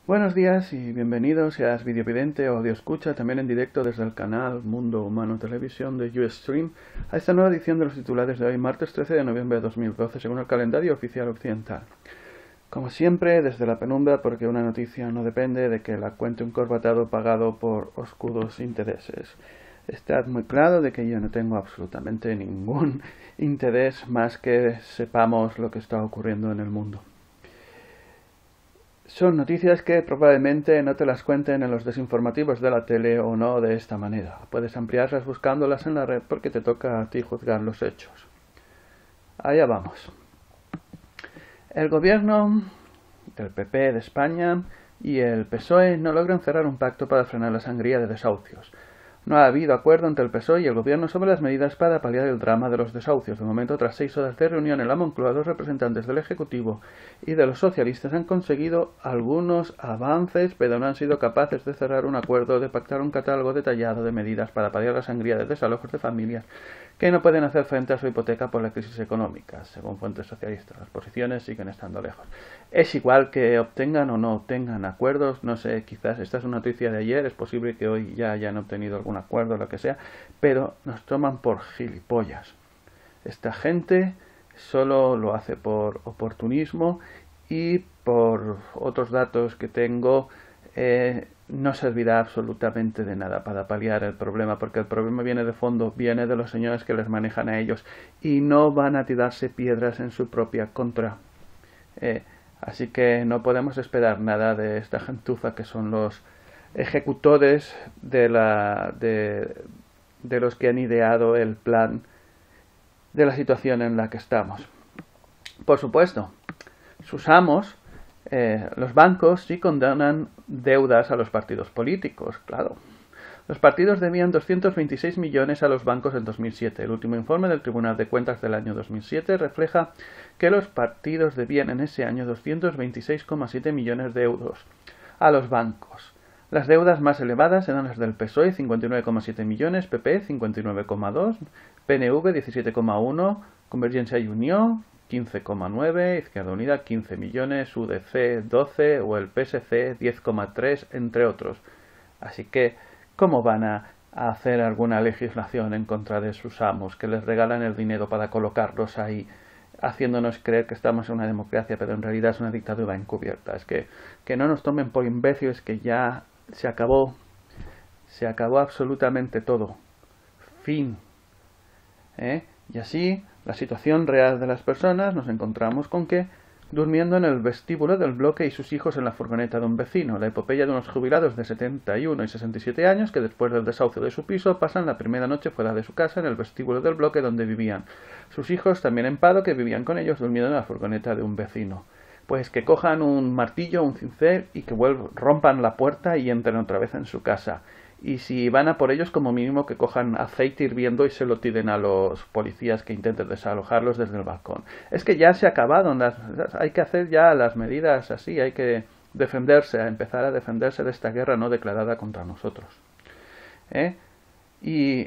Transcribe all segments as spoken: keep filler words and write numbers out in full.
Buenos días y bienvenidos, seas videovidente o audioescucha, también en directo desde el canal Mundo Humano Televisión de Ustream, a esta nueva edición de los titulares de hoy, martes trece de noviembre de dos mil doce, según el calendario oficial occidental. Como siempre, desde la penumbra, porque una noticia no depende de que la cuente un corbatado pagado por oscuros intereses. Estad muy claro de que yo no tengo absolutamente ningún interés más que sepamos lo que está ocurriendo en el mundo. Son noticias que probablemente no te las cuenten en los desinformativos de la tele o no de esta manera. Puedes ampliarlas buscándolas en la red porque te toca a ti juzgar los hechos. Allá vamos. El gobierno del P P de España y el P S O E no logran cerrar un pacto para frenar la sangría de desahucios. No ha habido acuerdo entre el P S O E y el Gobierno sobre las medidas para paliar el drama de los desahucios. De momento, tras seis horas de reunión en la Moncloa, los representantes del Ejecutivo y de los socialistas han conseguido algunos avances, pero no han sido capaces de cerrar un acuerdo, de pactar un catálogo detallado de medidas para paliar la sangría de desalojos de familias que no pueden hacer frente a su hipoteca por la crisis económica. Según fuentes socialistas, las posiciones siguen estando lejos. Es igual que obtengan o no obtengan acuerdos, no sé, quizás esta es una noticia de ayer, es posible que hoy ya hayan obtenido algún acuerdo, lo que sea, pero nos toman por gilipollas. Esta gente solo lo hace por oportunismo y por otros datos que tengo, eh, no servirá absolutamente de nada para paliar el problema, porque el problema viene de fondo, viene de los señores que les manejan a ellos y no van a tirarse piedras en su propia contra. Eh, así que no podemos esperar nada de esta gentuza que son los ejecutores de, la, de, de los que han ideado el plan de la situación en la que estamos. Por supuesto, sus amos, eh, los bancos, sí condonan deudas a los partidos políticos, claro. Los partidos debían doscientos veintiséis millones a los bancos en dos mil siete. El último informe del Tribunal de Cuentas del año dos mil siete refleja que los partidos debían en ese año doscientos veintiséis coma siete millones de euros a los bancos. Las deudas más elevadas eran las del P S O E, cincuenta y nueve coma siete millones, P P, cincuenta y nueve coma dos, P N V, diecisiete coma uno, Convergencia y Unión, quince coma nueve, Izquierda Unida, quince millones, U D C, doce o el P S C, diez coma tres, entre otros. Así que, ¿cómo van a hacer alguna legislación en contra de sus amos, que les regalan el dinero para colocarlos ahí, haciéndonos creer que estamos en una democracia, pero en realidad es una dictadura encubierta? Es que, que no nos tomen por imbéciles, que ya se acabó, se acabó absolutamente todo. Fin. ¿Eh? Y así, la situación real de las personas, nos encontramos con que, durmiendo en el vestíbulo del bloque y sus hijos en la furgoneta de un vecino, la epopeya de unos jubilados de setenta y uno y sesenta y siete años que después del desahucio de su piso pasan la primera noche fuera de su casa en el vestíbulo del bloque donde vivían. Sus hijos, también en paro, que vivían con ellos durmiendo en la furgoneta de un vecino. Pues que cojan un martillo, un cincel y que vuelvan, rompan la puerta y entren otra vez en su casa. Y si van a por ellos, como mínimo que cojan aceite hirviendo y se lo tiren a los policías que intenten desalojarlos desde el balcón. Es que ya se acabaron, las, hay que hacer ya las medidas así, hay que defenderse, a empezar a defenderse de esta guerra no declarada contra nosotros. ¿Eh? Y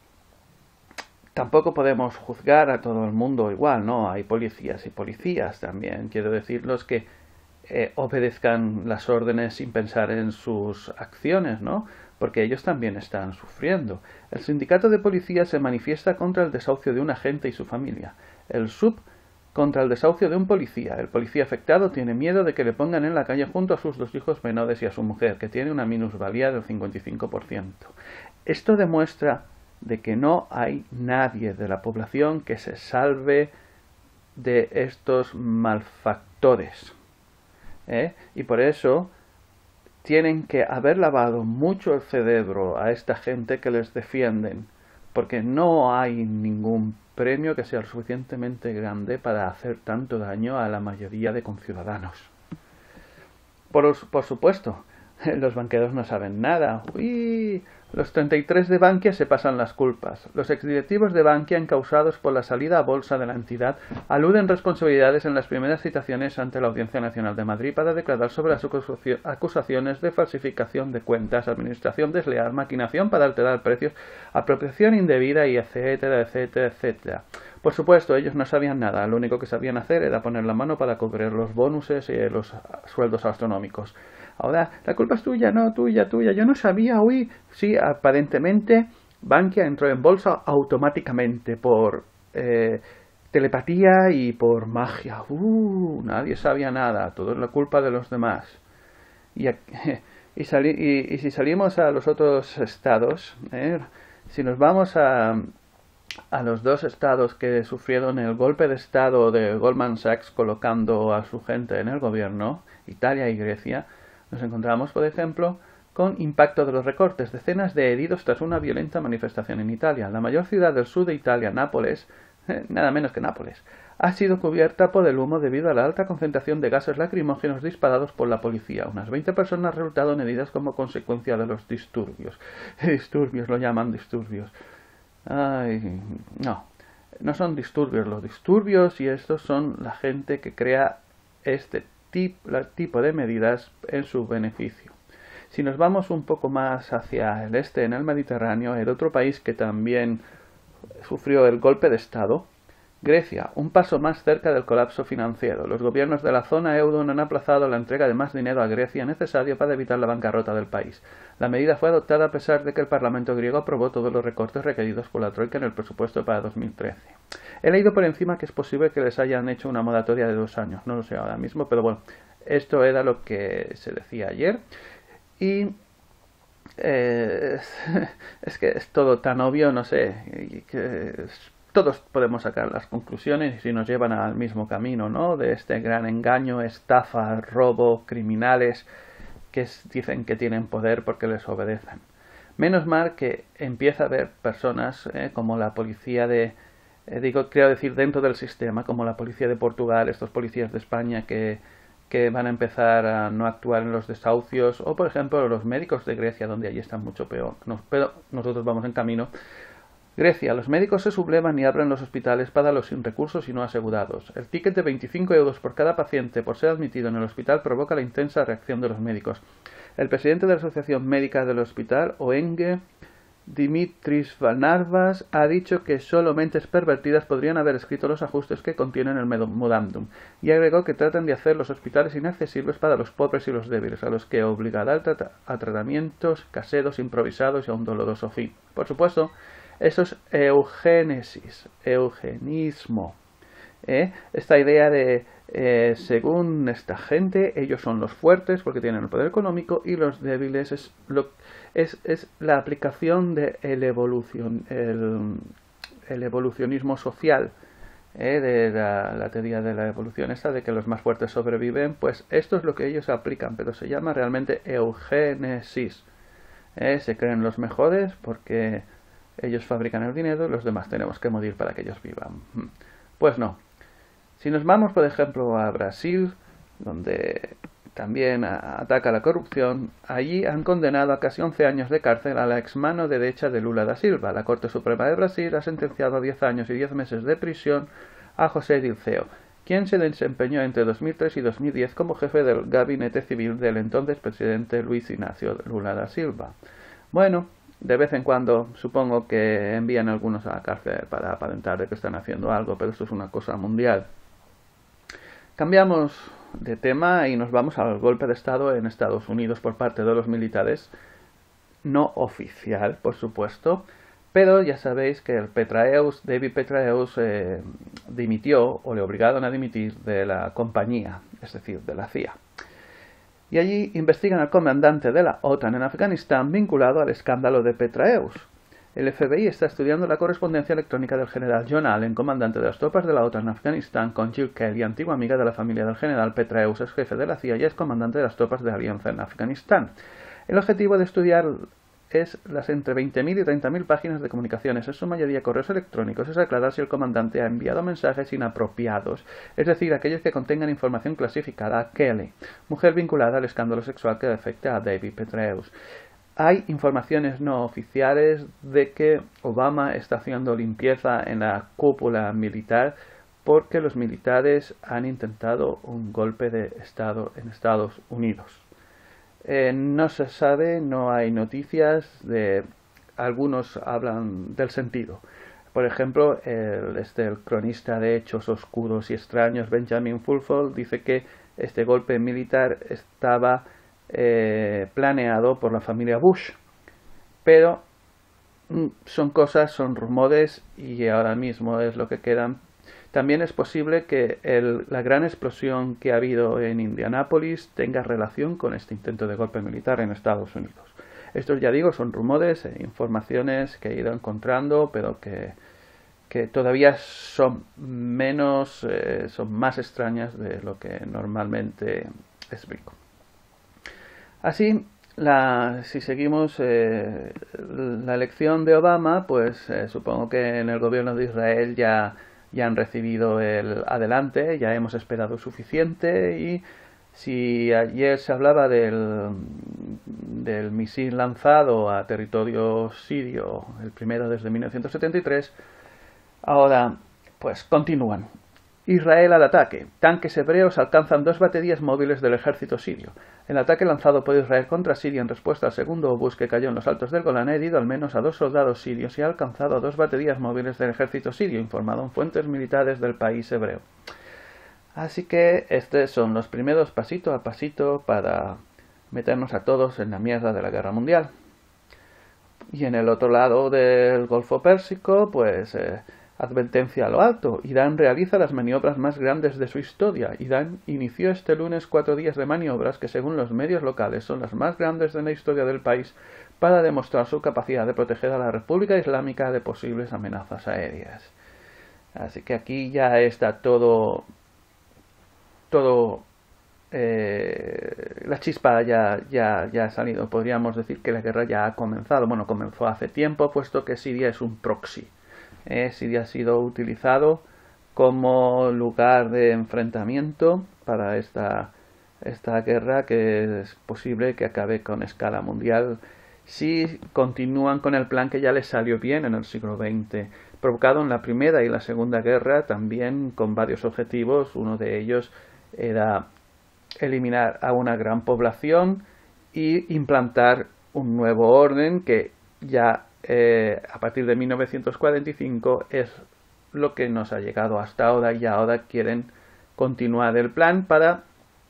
tampoco podemos juzgar a todo el mundo igual, ¿no? Hay policías y policías también, quiero decir, los que eh, obedezcan las órdenes sin pensar en sus acciones, ¿no? Porque ellos también están sufriendo. El sindicato de policías se manifiesta contra el desahucio de un agente y su familia. El S U P contra el desahucio de un policía. El policía afectado tiene miedo de que le pongan en la calle junto a sus dos hijos menores y a su mujer, que tiene una minusvalía del cincuenta y cinco por ciento. Esto demuestra de que no hay nadie de la población que se salve de estos malfactores. ¿Eh? Y por eso tienen que haber lavado mucho el cerebro a esta gente que les defienden, porque no hay ningún premio que sea lo suficientemente grande para hacer tanto daño a la mayoría de conciudadanos. Por, por supuesto, los banqueros no saben nada. Uy, los treinta y tres de Bankia se pasan las culpas. Los exdirectivos de Bankia, encausados por la salida a bolsa de la entidad, aluden responsabilidades en las primeras citaciones ante la Audiencia Nacional de Madrid para declarar sobre las acusaciones de falsificación de cuentas, administración desleal, maquinación para alterar precios, apropiación indebida y etcétera, etcétera, etcétera. Por supuesto, ellos no sabían nada, lo único que sabían hacer era poner la mano para cubrir los bonuses y los sueldos astronómicos. Ahora, la culpa es tuya, no, tuya, tuya, yo no sabía, uy, sí, aparentemente Bankia entró en bolsa automáticamente por eh, telepatía y por magia. Uh, nadie sabía nada, todo es la culpa de los demás. Y, y, sali, y, y si salimos a los otros estados, eh, si nos vamos a, a los dos estados que sufrieron el golpe de estado de Goldman Sachs colocando a su gente en el gobierno, Italia y Grecia, nos encontramos, por ejemplo, con impacto de los recortes, decenas de heridos tras una violenta manifestación en Italia. La mayor ciudad del sur de Italia, Nápoles, eh, nada menos que Nápoles, ha sido cubierta por el humo debido a la alta concentración de gases lacrimógenos disparados por la policía. Unas veinte personas resultaron heridas como consecuencia de los disturbios. Disturbios, lo llaman disturbios. Ay, no, no son disturbios. Los disturbios y estos son la gente que crea este tipo, tipo de medidas en su beneficio. Si nos vamos un poco más hacia el este, en el Mediterráneo, el otro país que también sufrió el golpe de estado, Grecia, un paso más cerca del colapso financiero. Los gobiernos de la zona euro no han aplazado la entrega de más dinero a Grecia necesario para evitar la bancarrota del país. La medida fue adoptada a pesar de que el Parlamento griego aprobó todos los recortes requeridos por la Troika en el presupuesto para dos mil trece. He leído por encima que es posible que les hayan hecho una moratoria de dos años, no lo sé ahora mismo, pero bueno, esto era lo que se decía ayer. Y eh, es que es todo tan obvio, no sé, que todos podemos sacar las conclusiones y si nos llevan al mismo camino, ¿no? De este gran engaño, estafa, robo, criminales que dicen que tienen poder porque les obedecen. Menos mal que empieza a haber personas eh, como la policía de, eh, digo, quiero decir dentro del sistema, como la policía de Portugal, estos policías de España que que van a empezar a no actuar en los desahucios, o por ejemplo los médicos de Grecia, donde allí están mucho peor, Nos, pero nosotros vamos en camino. Grecia, los médicos se sublevan y abren los hospitales para los sin recursos y no asegurados. El ticket de veinticinco euros por cada paciente por ser admitido en el hospital provoca la intensa reacción de los médicos. El presidente de la Asociación Médica del Hospital, O N G, Dimitris Vanarvas, ha dicho que solo mentes pervertidas podrían haber escrito los ajustes que contienen el memorándum, y agregó que tratan de hacer los hospitales inaccesibles para los pobres y los débiles, a los que obligará a tratamientos caseros improvisados y a un doloroso fin. Por supuesto, eso es eugénesis, eugenismo. ¿Eh? Esta idea de, eh, según esta gente, ellos son los fuertes porque tienen el poder económico y los débiles es, lo, es, es la aplicación del de evolucion, el, el evolucionismo social, ¿eh? de la, la teoría de la evolución esta de que los más fuertes sobreviven. Pues esto es lo que ellos aplican, pero se llama realmente eugénesis. ¿Eh? Se creen los mejores porque ellos fabrican el dinero y los demás tenemos que morir para que ellos vivan. Pues no. Si nos vamos, por ejemplo, a Brasil, donde también ataca la corrupción, allí han condenado a casi once años de cárcel a la exmano derecha de Lula da Silva. La Corte Suprema de Brasil ha sentenciado a diez años y diez meses de prisión a José Dirceu, quien se desempeñó entre dos mil tres y dos mil diez como jefe del gabinete civil del entonces presidente Luis Ignacio Lula da Silva. Bueno, de vez en cuando supongo que envían a algunos a la cárcel para aparentar de que están haciendo algo, pero esto es una cosa mundial. Cambiamos de tema y nos vamos al golpe de Estado en Estados Unidos por parte de los militares, no oficial, por supuesto, pero ya sabéis que el Petraeus, David Petraeus, eh, dimitió o le obligaron a dimitir de la compañía, es decir, de la C I A. Y allí investigan al comandante de la OTAN en Afganistán vinculado al escándalo de Petraeus. El F B I está estudiando la correspondencia electrónica del general John Allen, comandante de las tropas de la OTAN en Afganistán, con Jill Kelly, antigua amiga de la familia del general Petraeus, ex jefe de la C I A y ex comandante de las tropas de Alianza en Afganistán. El objetivo de estudiar es las entre veinte mil y treinta mil páginas de comunicaciones, en su mayoría correos electrónicos, es aclarar si el comandante ha enviado mensajes inapropiados, es decir, aquellos que contengan información clasificada a Kelly, mujer vinculada al escándalo sexual que afecta a David Petraeus. Hay informaciones no oficiales de que Obama está haciendo limpieza en la cúpula militar porque los militares han intentado un golpe de Estado en Estados Unidos. Eh, no se sabe, no hay noticias, de algunos hablan del sentido. Por ejemplo, el, este, el cronista de hechos oscuros y extraños Benjamin Fulford dice que este golpe militar estaba eh, planeado por la familia Bush, pero mm, son cosas, son rumores y ahora mismo es lo que quedan. También es posible que el, la gran explosión que ha habido en Indianápolis tenga relación con este intento de golpe militar en Estados Unidos. Estos, ya digo, son rumores e informaciones que he ido encontrando, pero que, que todavía son menos, eh, son más extrañas de lo que normalmente explico. Así, la, si seguimos eh, la elección de Obama, pues eh, supongo que en el gobierno de Israel ya, ya han recibido el adelante, ya hemos esperado suficiente y si ayer se hablaba del, del misil lanzado a territorio sirio, el primero desde mil novecientos setenta y tres, ahora pues continúan. Israel al ataque. Tanques hebreos alcanzan dos baterías móviles del ejército sirio. El ataque lanzado por Israel contra Siria en respuesta al segundo obús que cayó en los altos del Golán ha herido al menos a dos soldados sirios y ha alcanzado a dos baterías móviles del ejército sirio, informaron fuentes militares del país hebreo. Así que estos son los primeros pasito a pasito para meternos a todos en la mierda de la guerra mundial. Y en el otro lado del Golfo Pérsico, pues eh, advertencia a lo alto. Irán realiza las maniobras más grandes de su historia. Irán inició este lunes cuatro días de maniobras que según los medios locales son las más grandes de la historia del país para demostrar su capacidad de proteger a la República Islámica de posibles amenazas aéreas. Así que aquí ya está todo... todo eh, la chispa ya, ya, ya ha salido. Podríamos decir que la guerra ya ha comenzado. Bueno, comenzó hace tiempo, puesto que Siria es un proxy. Eh, Siria ha sido utilizado como lugar de enfrentamiento para esta, esta guerra que es posible que acabe con escala mundial si continúan con el plan que ya les salió bien en el siglo veinte, provocado en la Primera y la Segunda Guerra, también con varios objetivos. Uno de ellos era eliminar a una gran población y implantar un nuevo orden que ya eh, a partir de mil novecientos cuarenta y cinco es lo que nos ha llegado hasta ahora, y ahora quieren continuar el plan para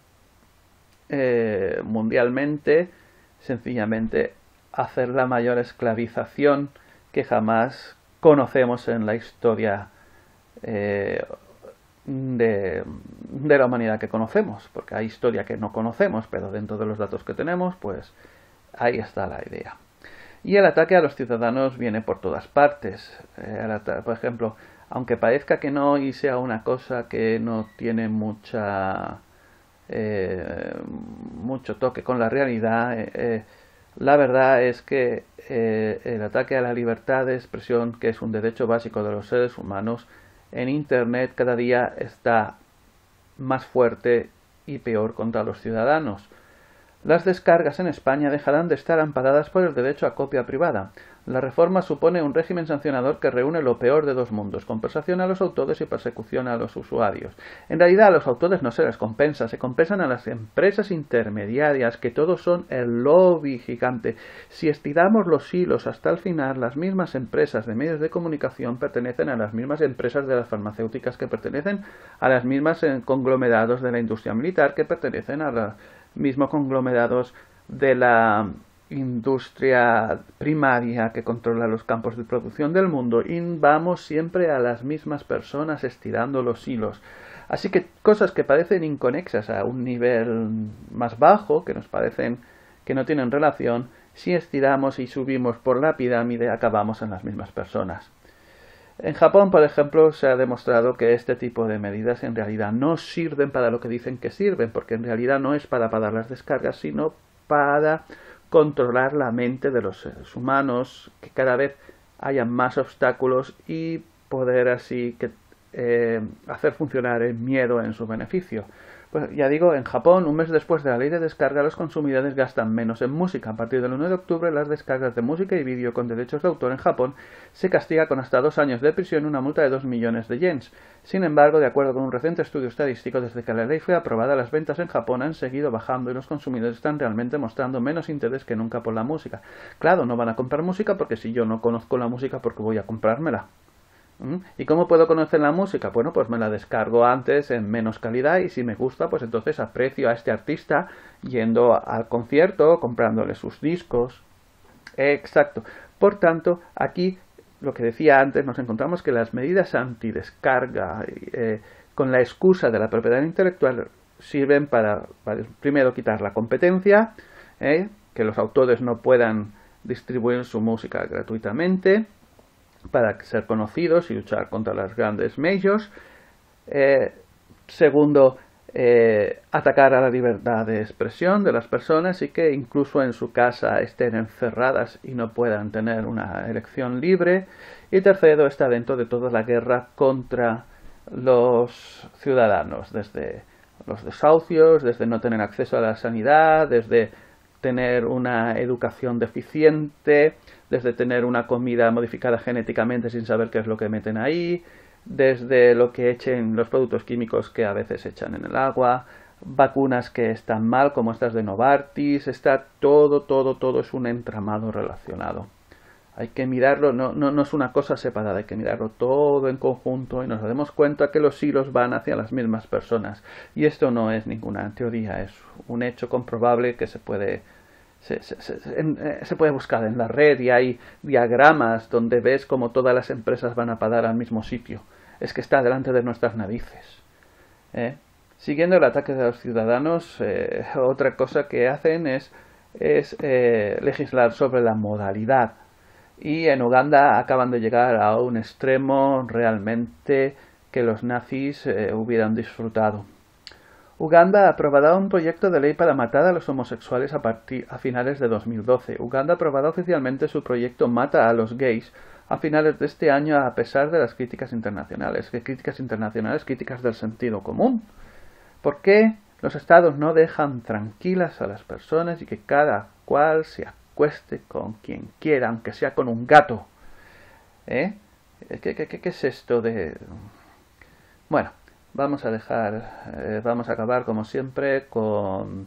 eh, mundialmente sencillamente hacer la mayor esclavización que jamás conocemos en la historia eh, De, de la humanidad que conocemos, porque hay historia que no conocemos, pero dentro de los datos que tenemos, pues ahí está la idea. Y el ataque a los ciudadanos viene por todas partes. Eh, por ejemplo, aunque parezca que no y sea una cosa que no tiene mucha eh, mucho toque con la realidad, eh, eh, la verdad es que eh, el ataque a la libertad de expresión, que es un derecho básico de los seres humanos, en Internet cada día está más fuerte y peor contra los ciudadanos. Las descargas en España dejarán de estar amparadas por el derecho a copia privada. La reforma supone un régimen sancionador que reúne lo peor de dos mundos: compensación a los autores y persecución a los usuarios. En realidad a los autores no se les compensa, se compensan a las empresas intermediarias, que todos son el lobby gigante. Si estiramos los hilos hasta el final, las mismas empresas de medios de comunicación pertenecen a las mismas empresas de las farmacéuticas, que pertenecen a las mismas conglomerados de la industria militar, que pertenecen a los mismos conglomerados de la industria primaria que controla los campos de producción del mundo, y vamos siempre a las mismas personas estirando los hilos. Así que cosas que parecen inconexas a un nivel más bajo, que nos parecen que no tienen relación, si estiramos y subimos por la pirámide acabamos en las mismas personas. En Japón, por ejemplo, se ha demostrado que este tipo de medidas en realidad no sirven para lo que dicen que sirven, porque en realidad no es para parar las descargas, sino para controlar la mente de los seres humanos, que cada vez haya más obstáculos y poder así que, eh, hacer funcionar el miedo en su beneficio. Pues ya digo, en Japón, un mes después de la ley de descarga, los consumidores gastan menos en música. A partir del uno de octubre, las descargas de música y vídeo con derechos de autor en Japón se castiga con hasta dos años de prisión y una multa de dos millones de yens. Sin embargo, de acuerdo con un reciente estudio estadístico, desde que la ley fue aprobada, las ventas en Japón han seguido bajando y los consumidores están realmente mostrando menos interés que nunca por la música. Claro, no van a comprar música porque si yo no conozco la música, ¿por qué voy a comprármela? ¿Mm? ¿Y cómo puedo conocer la música? Bueno, pues me la descargo antes en menos calidad y si me gusta, pues entonces aprecio a este artista yendo al concierto, comprándole sus discos. Exacto. Por tanto, aquí, lo que decía antes, nos encontramos que las medidas antidescarga, eh, con la excusa de la propiedad intelectual, sirven para, para primero, quitar la competencia, eh, que los autores no puedan distribuir su música gratuitamente, para ser conocidos y luchar contra las grandes majors. Eh, segundo, eh, atacar a la libertad de expresión de las personas y que incluso en su casa estén encerradas y no puedan tener una elección libre. Y tercero, está dentro de toda la guerra contra los ciudadanos, desde los desahucios, desde no tener acceso a la sanidad, desde tener una educación deficiente, desde tener una comida modificada genéticamente sin saber qué es lo que meten ahí, desde lo que echen los productos químicos que a veces echan en el agua, vacunas que están mal como estas de Novartis, está todo, todo, todo es un entramado relacionado. Hay que mirarlo, no, no, no es una cosa separada, hay que mirarlo todo en conjunto y nos damos cuenta que los hilos van hacia las mismas personas. Y esto no es ninguna teoría, es un hecho comprobable que se puede, se, se, se, en, se puede buscar en la red y hay diagramas donde ves cómo todas las empresas van a parar al mismo sitio. Es que está delante de nuestras narices. ¿Eh? Siguiendo el ataque de los ciudadanos, eh, otra cosa que hacen es, es eh, legislar sobre la modalidad. Y en Uganda acaban de llegar a un extremo realmente que los nazis eh, hubieran disfrutado. Uganda aprobará un proyecto de ley para matar a los homosexuales a, partir, a finales de dos mil doce. Uganda aprobará oficialmente su proyecto Mata a los gays a finales de este año a pesar de las críticas internacionales. ¿Qué críticas internacionales? Críticas del sentido común. ¿Por qué los estados no dejan tranquilas a las personas y que cada cual se acueste con quien quiera, aunque sea con un gato? ¿Eh? ¿Qué, qué, qué, qué es esto de...? Bueno, vamos a dejar, eh, vamos a acabar como siempre con...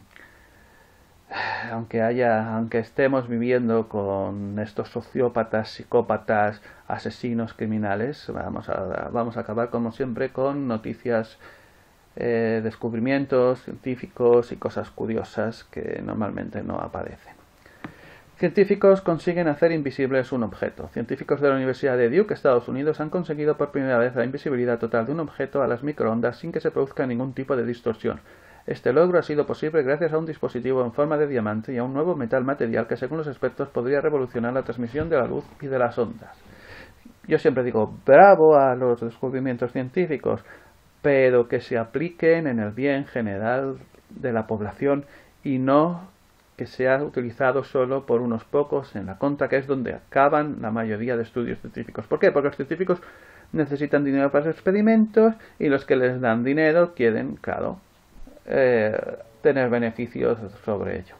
Aunque haya, aunque estemos viviendo con estos sociópatas, psicópatas, asesinos, criminales, vamos a, vamos a acabar como siempre con noticias, eh, descubrimientos científicos y cosas curiosas que normalmente no aparecen. Científicos consiguen hacer invisibles un objeto. Científicos de la Universidad de Duke, Estados Unidos, han conseguido por primera vez la invisibilidad total de un objeto a las microondas sin que se produzca ningún tipo de distorsión. Este logro ha sido posible gracias a un dispositivo en forma de diamante y a un nuevo metal material que, según los expertos, podría revolucionar la transmisión de la luz y de las ondas. Yo siempre digo, bravo a los descubrimientos científicos, pero que se apliquen en el bien general de la población y no que sea utilizado solo por unos pocos en la contra, que es donde acaban la mayoría de estudios científicos. ¿Por qué? Porque los científicos necesitan dinero para sus experimentos y los que les dan dinero quieren, claro, eh, tener beneficios sobre ello.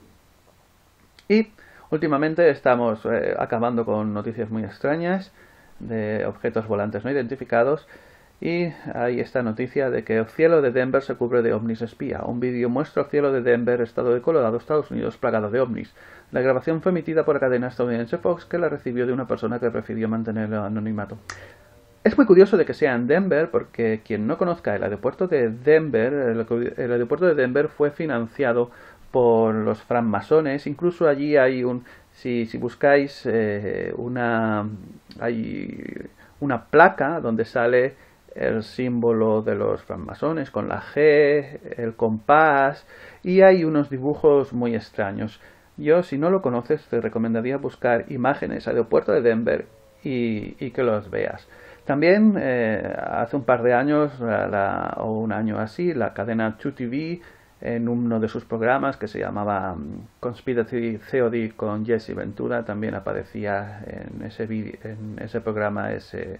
Y últimamente estamos eh, acabando con noticias muy extrañas de objetos volantes no identificados. Y hay esta noticia de que el cielo de Denver se cubre de ovnis espía. Un vídeo muestra el cielo de Denver, estado de Colorado, Estados Unidos, plagado de ovnis. La grabación fue emitida por la cadena estadounidense Fox, que la recibió de una persona que prefirió mantener el anonimato. Es muy curioso de que sea en Denver, porque quien no conozca el aeropuerto de Denver, el, el aeropuerto de Denver fue financiado por los francmasones. Incluso allí hay un, si, si buscáis eh, una, hay una placa donde sale el símbolo de los francmasones con la G, el compás, y hay unos dibujos muy extraños. Yo, si no lo conoces, te recomendaría buscar imágenes aeropuerto de Denver y, y que los veas. También eh, hace un par de años, la, o un año así, la cadena two T V, en uno de sus programas que se llamaba um, Conspiracy Theory con Jesse Ventura, también aparecía en ese, video, en ese programa ese...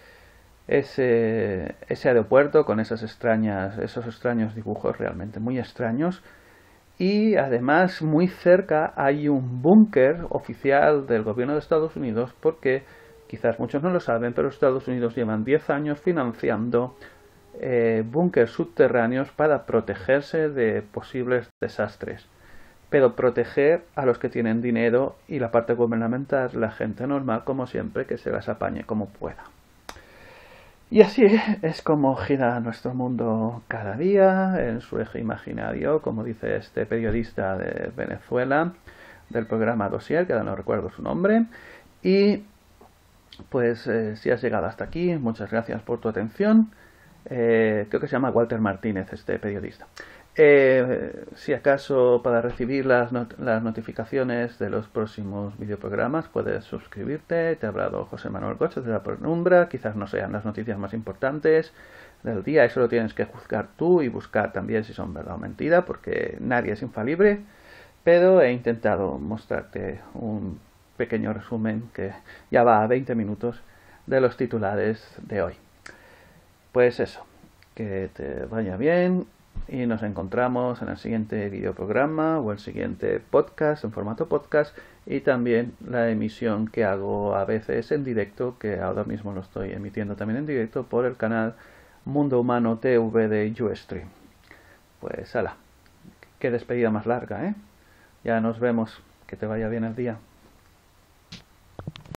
Ese, ese aeropuerto con esas extrañas, esos extraños dibujos realmente muy extraños. Y además muy cerca hay un búnker oficial del gobierno de Estados Unidos, porque quizás muchos no lo saben, pero Estados Unidos llevan diez años financiando eh, búnkers subterráneos para protegerse de posibles desastres. Pero proteger a los que tienen dinero y la parte gubernamental, la gente normal, como siempre, que se las apañe como pueda. Y así es como gira nuestro mundo cada día, en su eje imaginario, como dice este periodista de Venezuela, del programa Dossier, que ahora no recuerdo su nombre. Y pues eh, si has llegado hasta aquí, muchas gracias por tu atención. Eh, creo que se llama Walter Martínez este periodista. Eh, si acaso para recibir las, not las notificaciones de los próximos videoprogramas puedes suscribirte. Te ha hablado José Manuel Goches de La Penumbra. Quizás no sean las noticias más importantes del día, eso lo tienes que juzgar tú y buscar también si son verdad o mentira, porque nadie es infalible, pero he intentado mostrarte un pequeño resumen que ya va a veinte minutos de los titulares de hoy. Pues eso, que te vaya bien y nos encontramos en el siguiente videoprograma o el siguiente podcast en formato podcast, y también la emisión que hago a veces en directo, que ahora mismo lo estoy emitiendo también en directo por el canal Mundo Humano T V de Ustream. Pues ala, qué despedida más larga, ¿eh? Ya nos vemos, que te vaya bien el día.